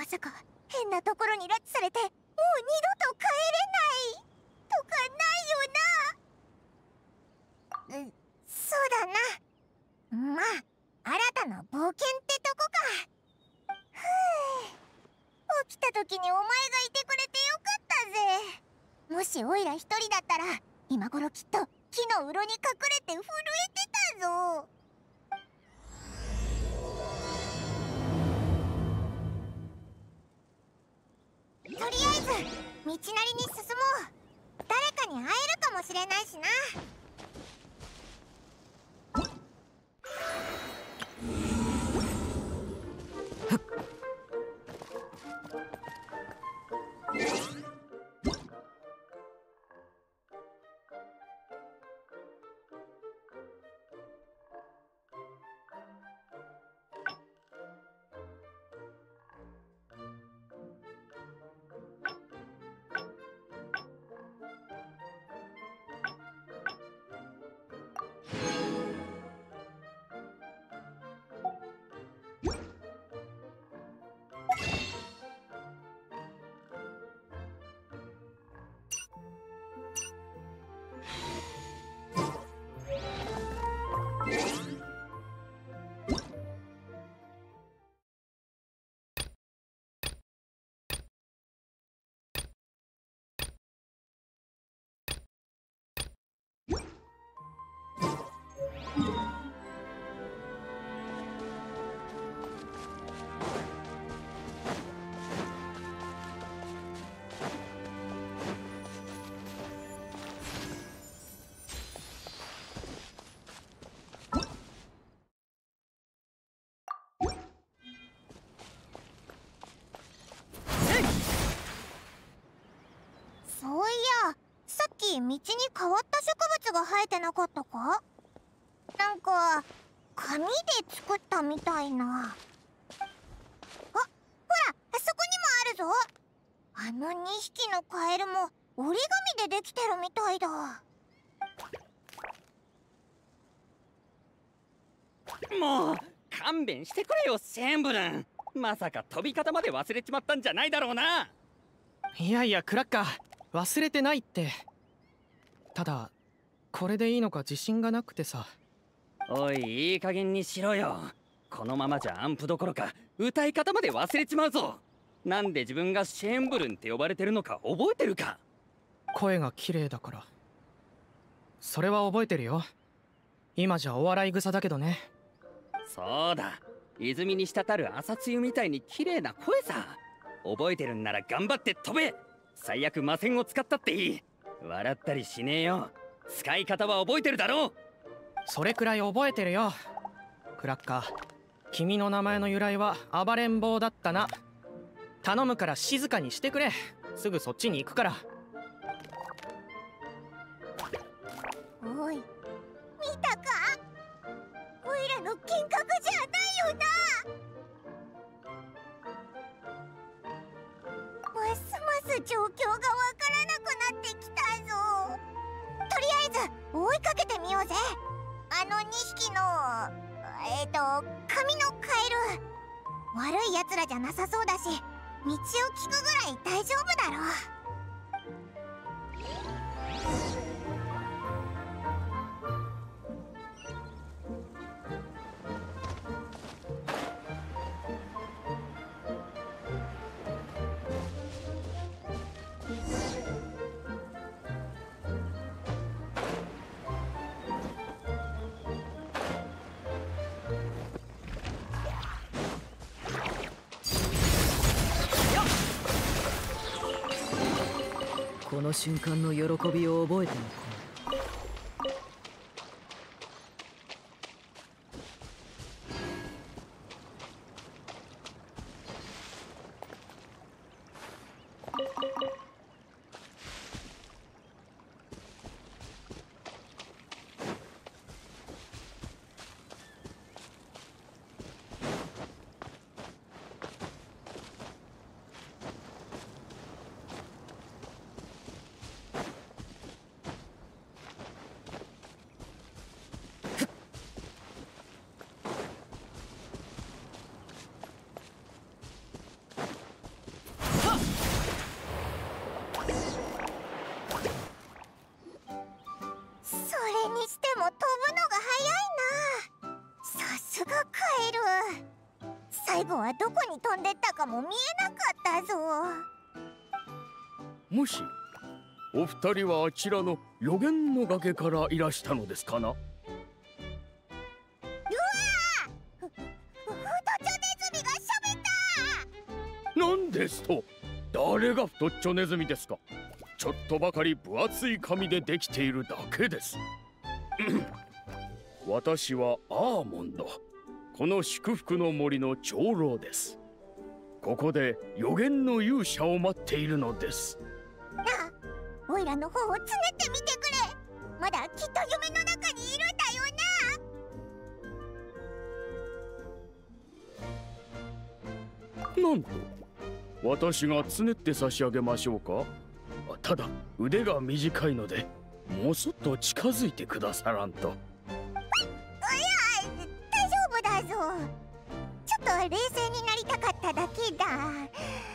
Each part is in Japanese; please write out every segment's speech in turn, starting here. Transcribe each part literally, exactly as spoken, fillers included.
さか変なところに拉致されてもう二度と帰れないとかないよな。う、そうだな。まあ新たな冒険ってとこか。ふう、起きた時にお前がいてくれてよかったぜ。もしオイラ一人だったら今頃きっと木のうろに隠れて震えてたぞ。とりあえず道なりに進もう。誰かに会えるかもしれないしな。そういや、さっき道に変わった植物が生えてなかったか？なんか紙で作ったみたいな。あ、ほら、そこにもあるぞ。あのにひきのカエルも折り紙でできてるみたいだ。 もう勘弁してくれよシェーンブルン。まさか飛び方まで忘れちまったんじゃないだろうな。 いやいやクラッカー、忘れてないって。ただこれでいいのか自信がなくてさ。 おい、いい加減にしろよ。このままじゃアンプどころか歌い方まで忘れちまうぞ。なんで自分がシェーンブルンって呼ばれてるのか覚えてるか？ 声が綺麗だから。それは覚えてるよ。今じゃお笑い草だけどね。 そうだ、泉に滴る朝露みたいに綺麗な声さ。覚えてるんなら頑張って飛べ。最悪魔線を使ったっていい。笑ったりしねえよ。使い方は覚えてるだろう。 それくらい覚えてるよクラッカー。君の名前の由来は暴れん坊だったな。頼むから静かにしてくれ。すぐそっちに行くから。 おい、見たか？オイラの幻覚じゃないよな。ますます状況がわからなくなってきたぞ。とりあえず追いかけてみようぜ。あのにひきのえっと紙のカエル、悪いやつらじゃなさそうだし、道を聞くぐらい大丈夫だろう。 この瞬間の喜びを覚えておこう。 はどこに飛んでったかも見えなかったぞ。 もしお二人はあちらの予言の崖からいらしたのですかな。 うわー！ふふ太っちょネズミがしゃべった。 なんですと、誰が太っちょネズミですか。ちょっとばかり分厚い紙でできているだけです。私はアーモンド、この祝福の森の長老です。ここで予言の勇者を待っているのです。 なあ、オイラの方をつねってみてくれ。まだきっと夢の中にいるんだよな。 なんと、私がつねって差し上げましょうか。ただ腕が短いので、もうそっと近づいてくださらんと。 いや、大丈夫だぞ。ちょっと冷静になりたかっただけだ。ふう。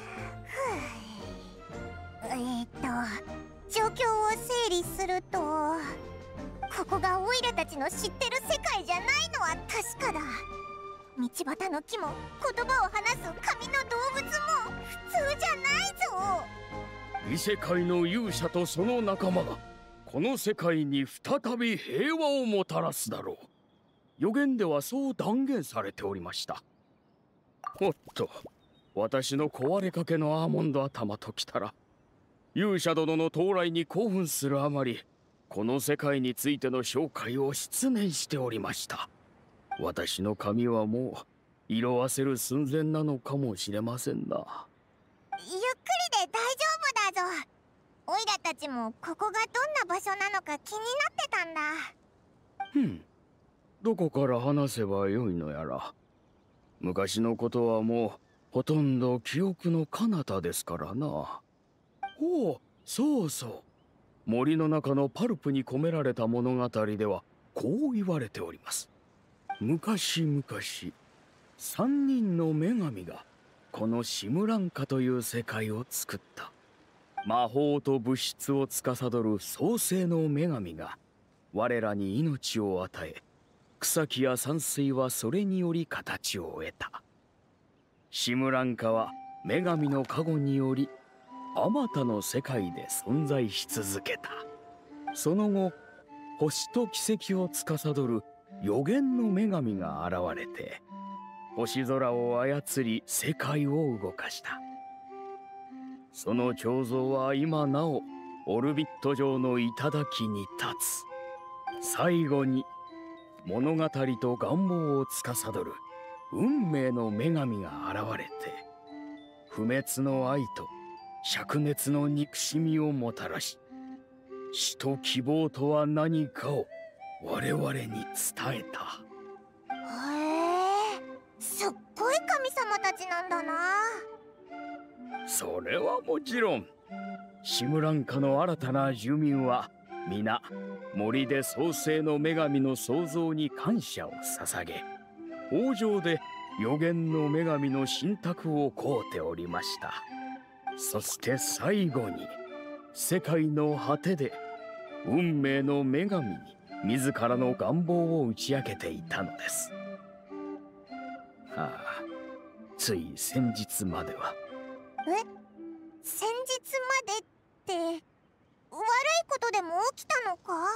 えーっと状況を整理すると、ここがオイラたちの知ってる世界じゃないのは確かだ。道端の木も言葉を話す紙の動物も普通じゃないぞ。 異世界の勇者とその仲間がこの世界に再び平和をもたらすだろう。予言ではそう断言されておりました。おっと、私の壊れかけのアーモンド頭ときたら、勇者殿の到来に興奮するあまり、この世界についての紹介を失念しておりました。私の髪はもう色あせる寸前なのかもしれませんな。 ゆっくりで大丈夫だぞ。オイラたちもここがどんな場所なのか気になってたんだ。 ふん、どこから話せばよいのやら。昔のことはもうほとんど記憶の彼方ですからな。おお、そうそう。森の中のパルプに込められた物語ではこう言われております。昔々、三人の女神がこのシムランカという世界を作った。魔法と物質を司る創世の女神が我らに命を与え、草木や山水はそれにより形を得た。シムランカは女神の加護によりあまたの世界で存在し続けた。その後、星と奇跡を司る予言の女神が現れて、星空を操り世界を動かした。その彫像は今なおオルビット上の頂に立つ。最後に物語と願望を司る運命の女神が現れて、不滅の愛と灼熱の憎しみをもたらし、死と希望とは何かを我々に伝えた。 へえ、すっごい神様たちなんだな。 それはもちろん、シムランカの新たな住民は皆森で創世の女神の創造に感謝を捧げ、王城で予言の女神の信託を請うておりました。そして最後に世界の果てで運命の女神に自らの願望を打ち明けていたのです。はあ、つい先日までは。 え、先日までって悪いことでも起きたのか？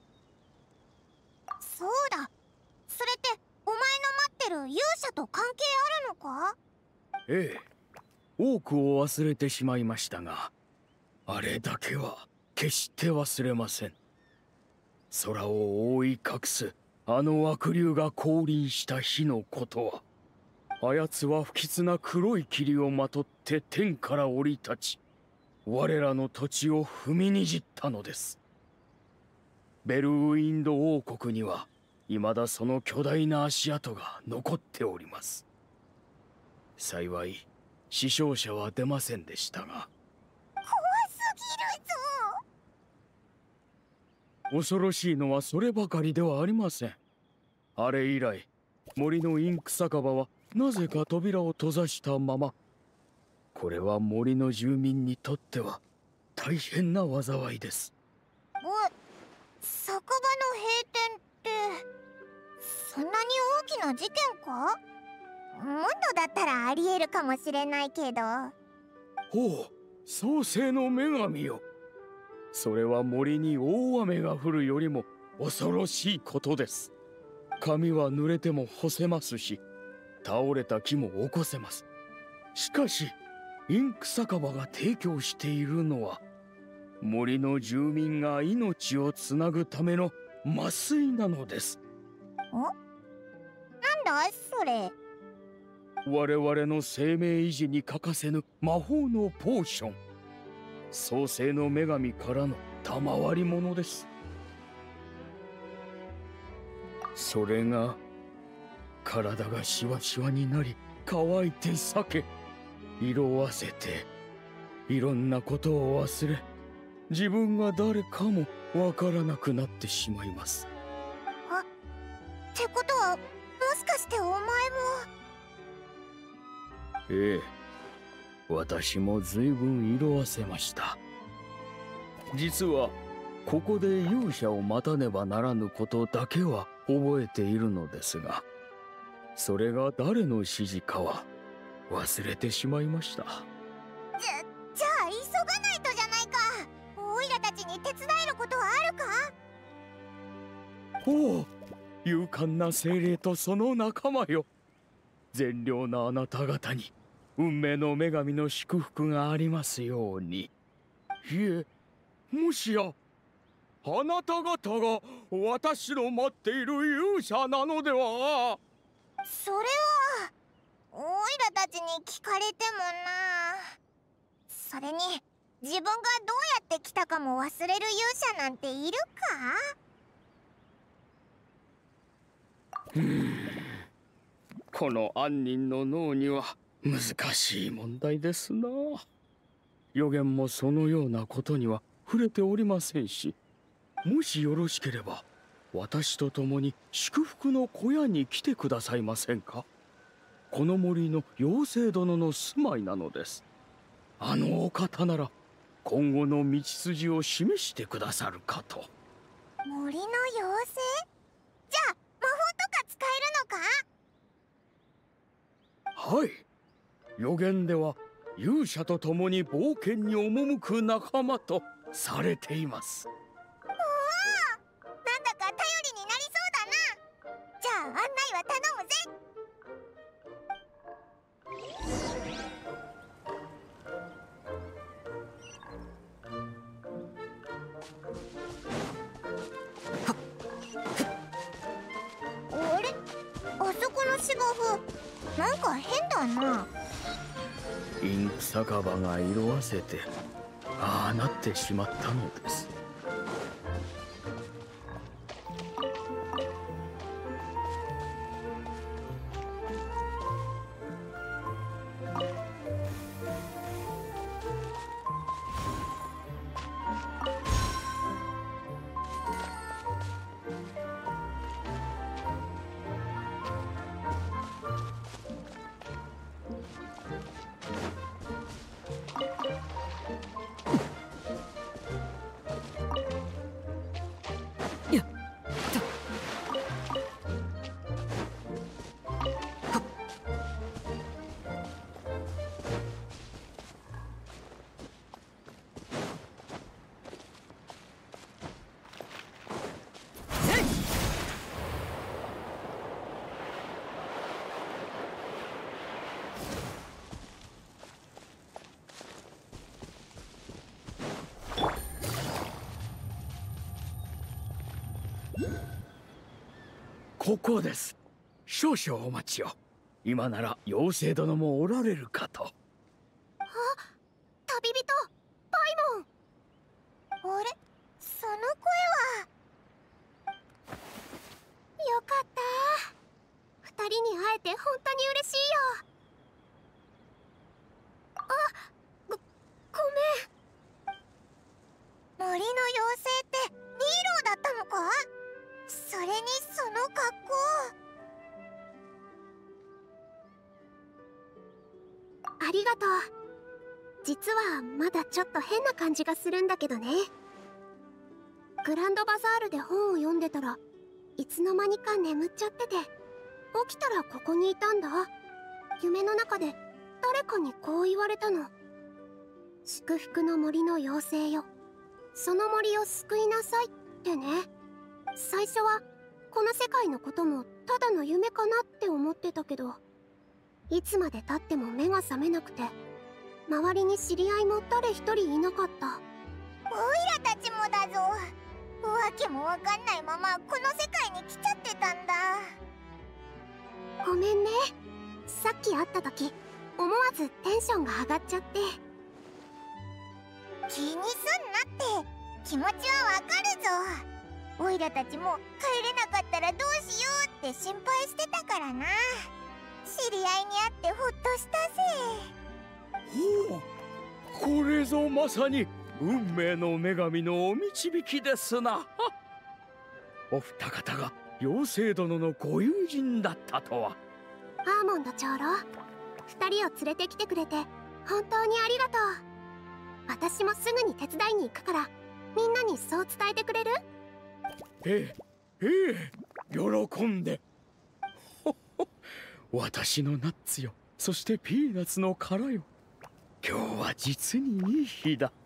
そうだ、それってお前の待ってる勇者と関係あるのか？ ええ、多くを忘れてしまいましたが、あれだけは決して忘れません。空を覆い隠すあの悪竜が降臨した日のことは、あやつは不吉な黒い霧をまとって天から降り立ち、我らの土地を踏みにじったのです。ベルウィンド王国には未だその巨大な足跡が残っております。幸い死傷者は出ませんでしたが。 怖すぎるぞ。 恐ろしいのはそればかりではありません。あれ以来、森のインク酒場はなぜか扉を閉ざしたまま。これは森の住民にとっては大変な災いです。 お、酒場の閉店ってそんなに大きな事件か？ モンドだったらありえるかもしれないけど。 ほう、創世の女神よ。それは森に大雨が降るよりも恐ろしいことです。髪は濡れても干せますし、倒れた木も起こせます。しかしインク酒場が提供しているのは森の住民が命をつなぐための麻酔なのです。 ん？なんだそれ。 我々の生命維持に欠かせぬ魔法のポーション、創世の女神からの賜り物です。それが体がシワシワになり乾いて裂け色あせていろんなことを忘れ自分が誰かもわからなくなってしまいます。 あ、ってことはもしかしてお前も。 ええ、私も随分色あせました。実はここで勇者を待たねばならぬことだけは覚えているのですが、それが誰の指示かは忘れてしまいました。 じゃ、じゃあ急がないとじゃないか。オイラたちに手伝えることはあるか？ おお、勇敢な精霊とその仲間よ。善良なあなた方に運命の女神の祝福がありますように。いえ、もしやあなた方が私の待っている勇者なのでは？ それはオイラたちに聞かれてもな。それに自分がどうやって来たかも忘れる勇者なんているか？ うーん、この杏仁の脳には難しい問題ですな。予言もそのようなことには触れておりませんし、もしよろしければ私と共に祝福の小屋に来てくださいませんか？この森の妖精殿の住まいなのです。あのお方なら今後の道筋を示してくださるかと。 森の妖精？じゃあ魔法とか使えるのか？ はい、予言では勇者と共に冒険に赴く仲間とされています。 おお、なんだか頼りになりそうだな。じゃあ案内は頼むぜ。あれ、あそこの芝生なんか変だな。 インク酒場が色あせてああなってしまったのです。ここです。少々お待ちを。今なら妖精殿もおられるかと。 あ、旅人パイモン。あれ、その声は。よかった。二人に会えて本当に嬉しいよ。あ、ご、ごめん。森の妖精ってヒーローだったのか？それにその格好。ありがとう。実はまだちょっと変な感じがするんだけどね。グランドバザールで本を読んでたらいつの間にか眠っちゃってて、起きたらここにいたんだ。 夢の中で誰かにこう言われたの。祝福の森の妖精よ、その森を救いなさいってね。最初はこの世界のこともただの夢かなって思ってたけど、いつまでたっても目が覚めなくて、周りに知り合いも誰一人いなかった。 オイラたちもだぞ。わけもわかんないままこの世界に来ちゃってたんだ。 ごめんね、さっき会った時思わずテンションが上がっちゃって。 気にすんなって気持ちはわかるぞ。オイラたちも帰れなかったらどうしようって心配してたからな。知り合いに会ってほっとしたぜ。 ほう、これぞまさに運命の女神のお導きですな。お二方が妖精殿のご友人だったとは。 アーモンド長老、二人を連れてきてくれて本当にありがとう。私もすぐに手伝いに行くから、みんなにそう伝えてくれる？ ええ、ええ、喜んで。ほほ、私のナッツよ、そしてピーナッツの殻よ、今日は実にいい日だ。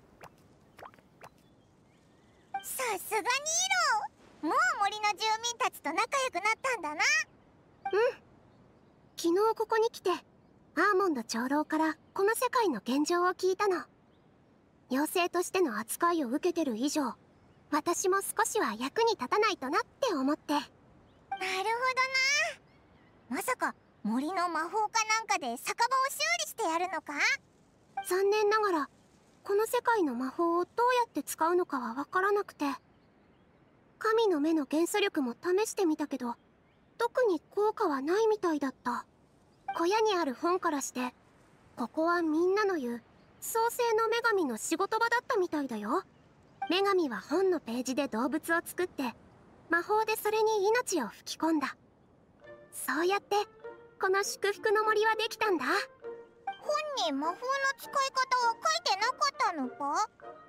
さすがにイロ、もう森の住民たちと仲良くなったんだな。 うん、昨日ここに来てアーモンド長老からこの世界の現状を聞いたの。妖精としての扱いを受けてる以上、私も少しは役に立たないとなって思って。 なるほどな。まさか森の魔法かなんかで酒場を修理してやるのか？ 残念ながらこの世界の魔法をどうやって使うのかは分からなくて、神の目の元素力も試してみたけど特に効果はないみたいだった。小屋にある本からして、ここはみんなの言う創世の女神の仕事場だったみたいだよ。女神は本のページで動物を作って魔法でそれに命を吹き込んだ。そうやってこの祝福の森はできたんだ。 本に魔法の使い方は書いてなかったのか？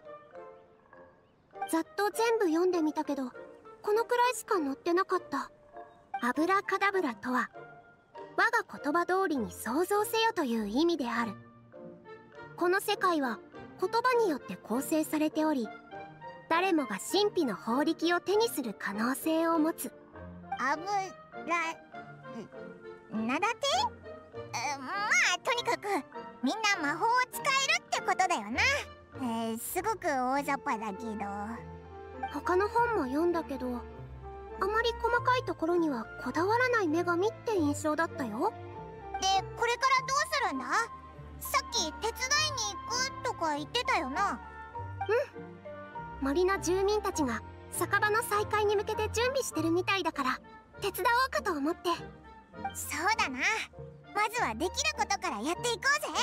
ざっと全部読んでみたけど、このくらいしか載ってなかった。アブラカダブラとは我が言葉通りに創造せよという意味である。この世界は言葉によって構成されており、誰もが神秘の法力を手にする可能性を持つ。 アブラなだて？まあとにかくみんな魔法を使えるってことだよな。えー、すごく大雑把だけど。 他の本も読んだけど、あまり細かいところにはこだわらない女神って印象だったよ。 で、これからどうするんだ？さっき手伝いに行くとか言ってたよな。 うん、森の住民たちが酒場の再開に向けて準備してるみたいだから手伝おうかと思って。 そうだな、まずはできることからやっていこ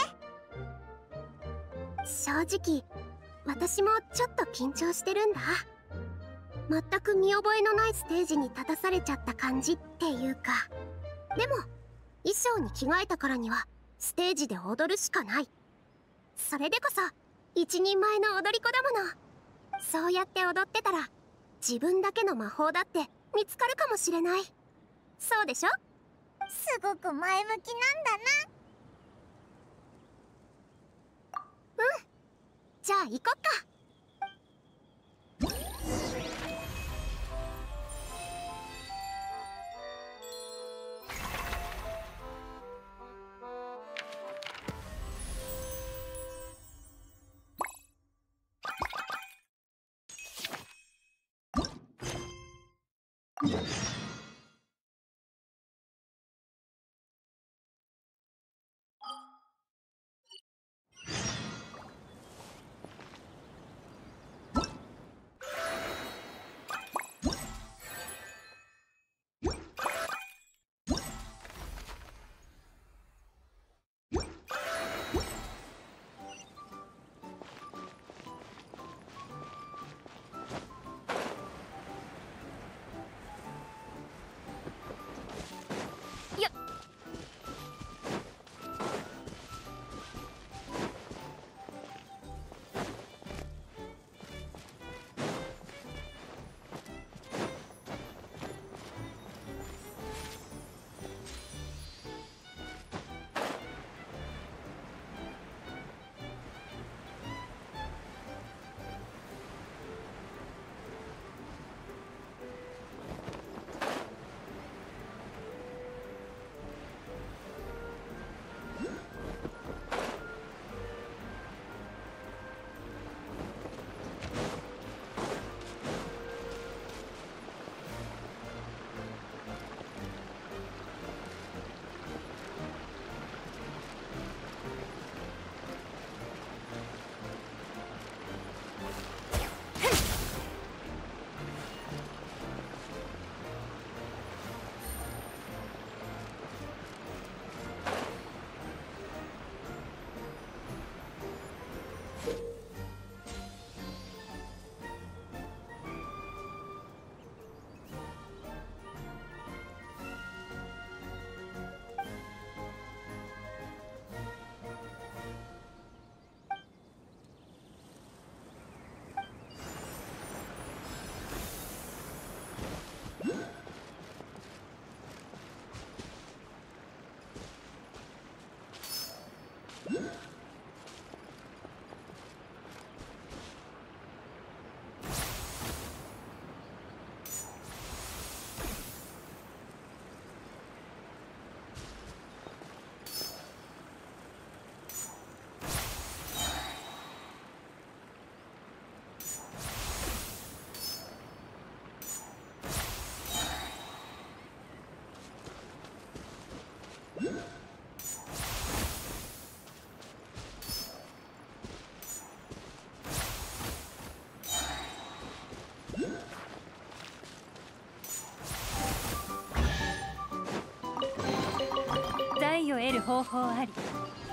うぜ。正直私もちょっと緊張してるんだ。全く見覚えのないステージに立たされちゃった感じっていうか。でも衣装に着替えたからにはステージで踊るしかない。それでこそ一人前の踊り子だもの。そうやって踊ってたら自分だけの魔法だって見つかるかもしれない。そうでしょ？ すごく前向きなんだな。うん、じゃあ行こっか。 方法あり。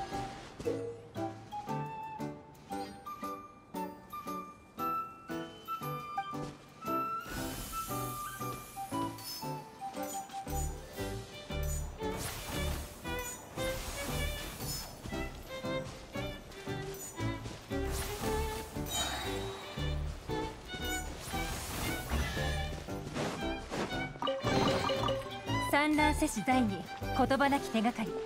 産卵せし罪に言葉なき手がかり。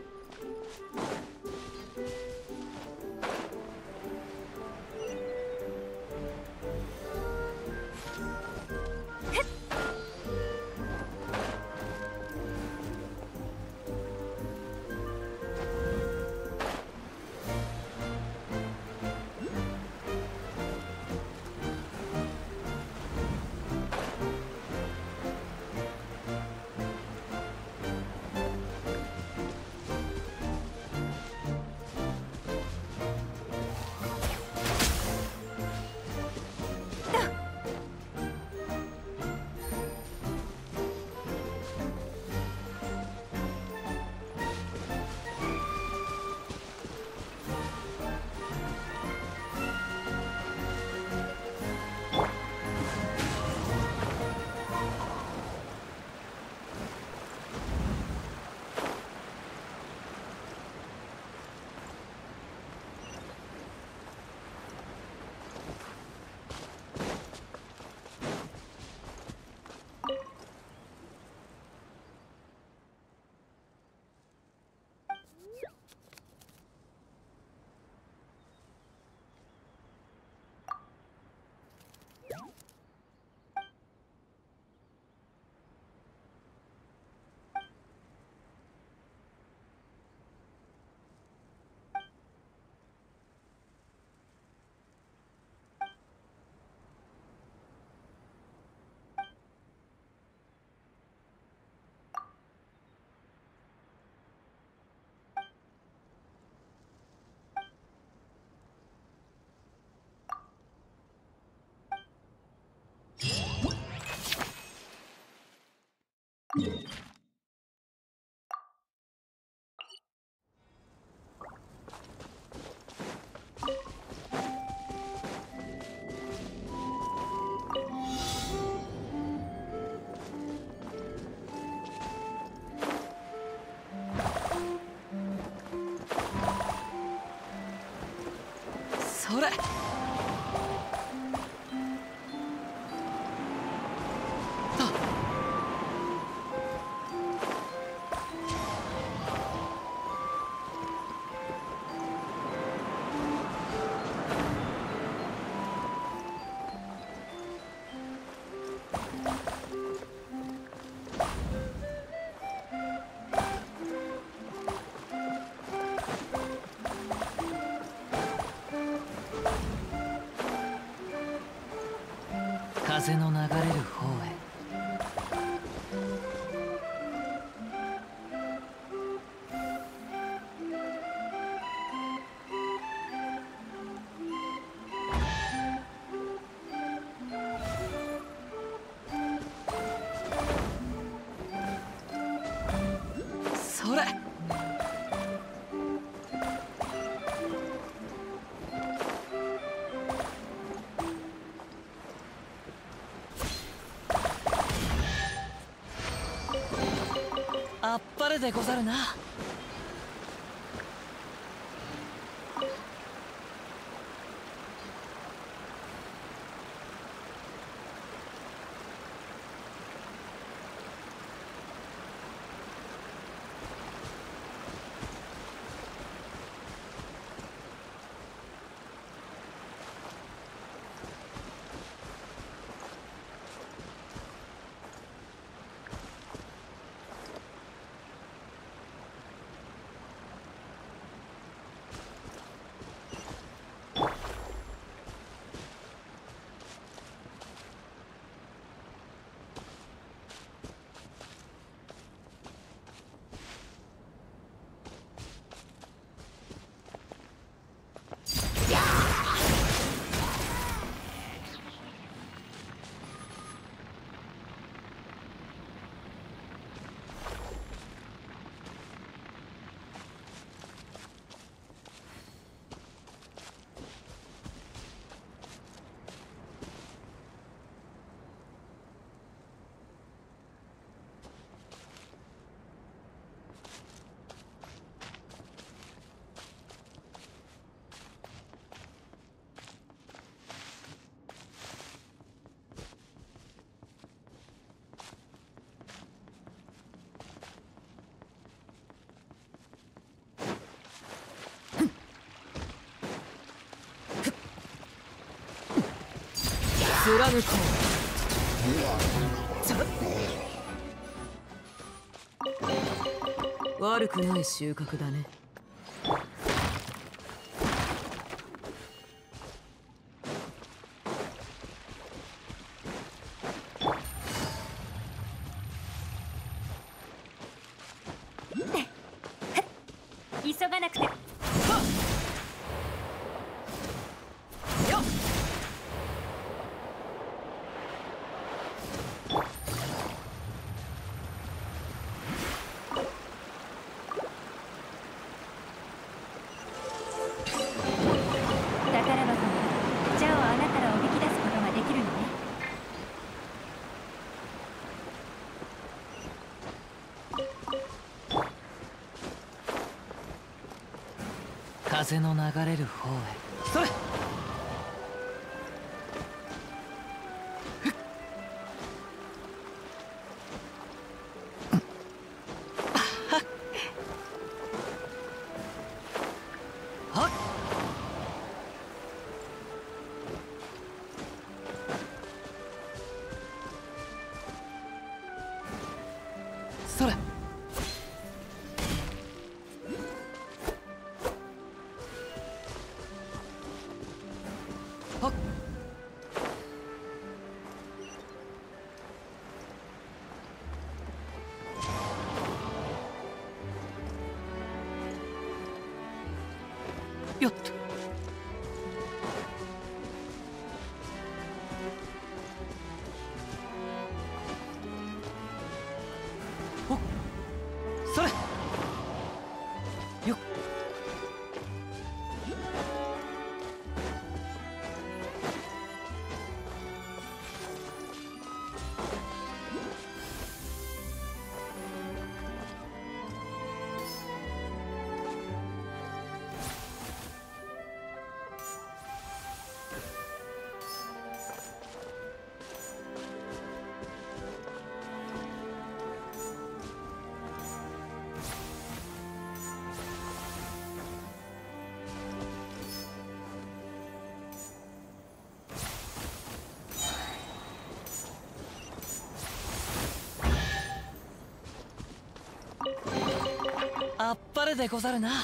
それ。風の流れる方へ。それ。あっぱれでござるな。 貫こう。悪くない収穫だね。 急がなくて。 風の流れる方へ。それ。はっ。それ。よっと。おっ。それ。よっ。あっぱれでござるな。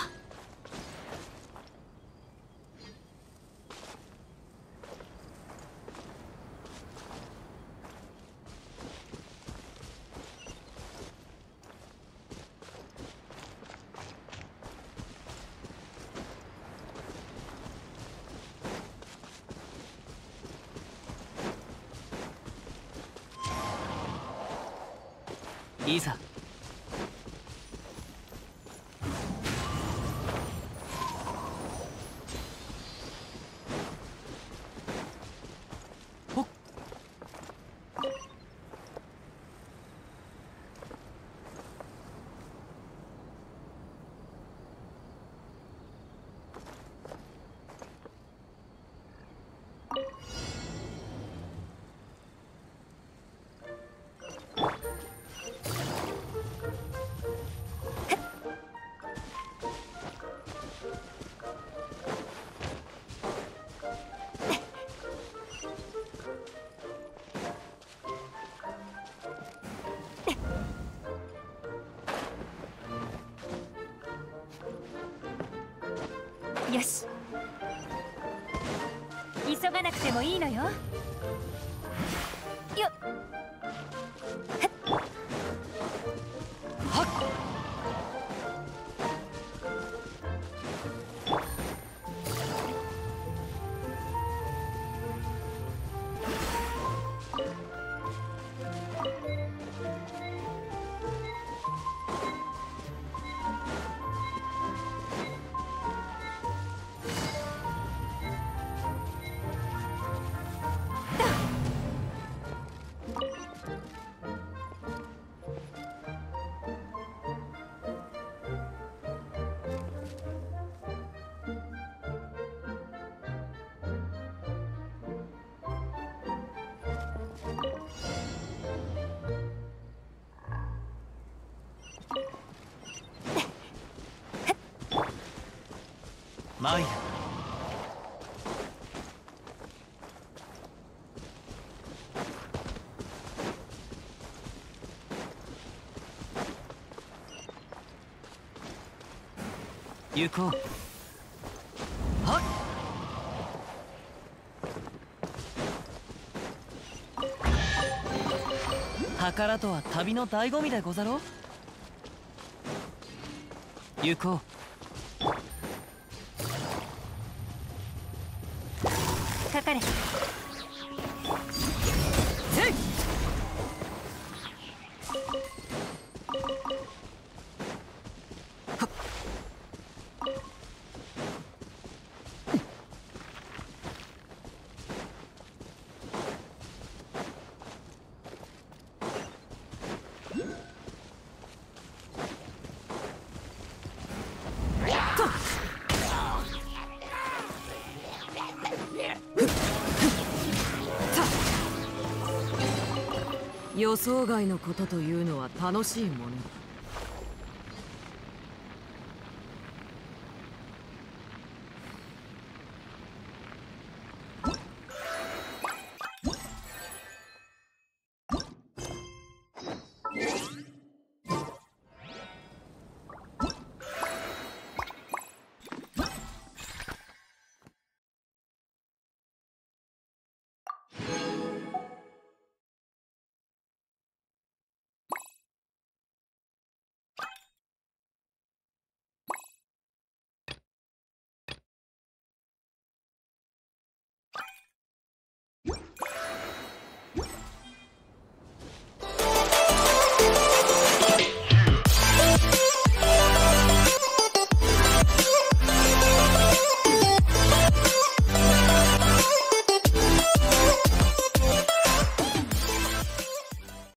いざ。 よし。急がなくてもいいのよ。よっ。 はっ。参る。 行こう。はっ。宝とは旅の醍醐味でござろう。行こう。 かかれ。 せい。 予想外のことというのは楽しいものだ。